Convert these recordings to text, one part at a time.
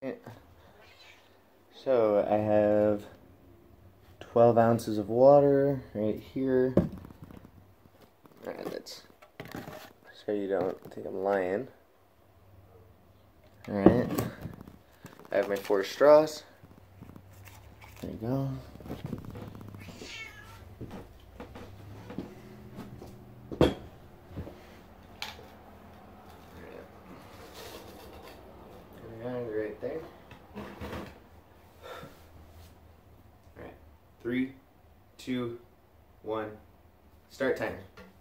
So I have 12 ounces of water right here. Alright, let's, so you don't think I'm lying. Alright. I have my 4 straws. There you go. Right there. Alright. 3, 2, 1. Start timer.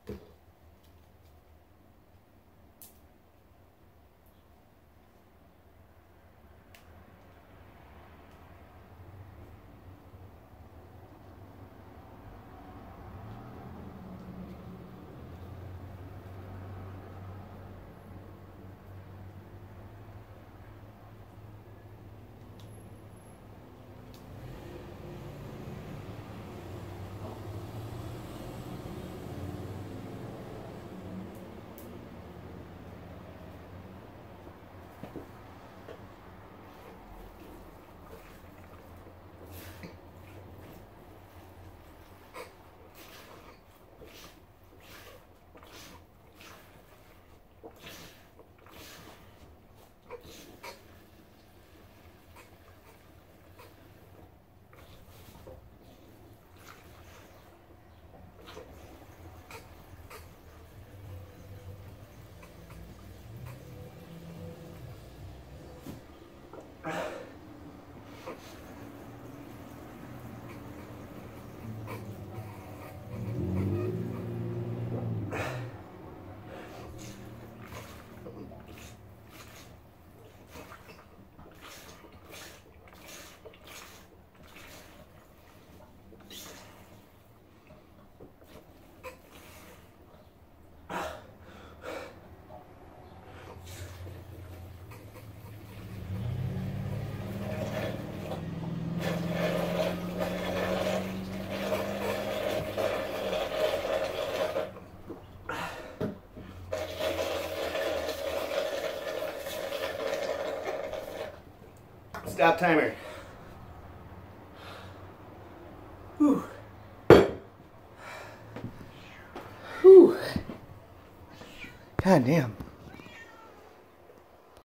Stop timer. Whew. Whew. God damn.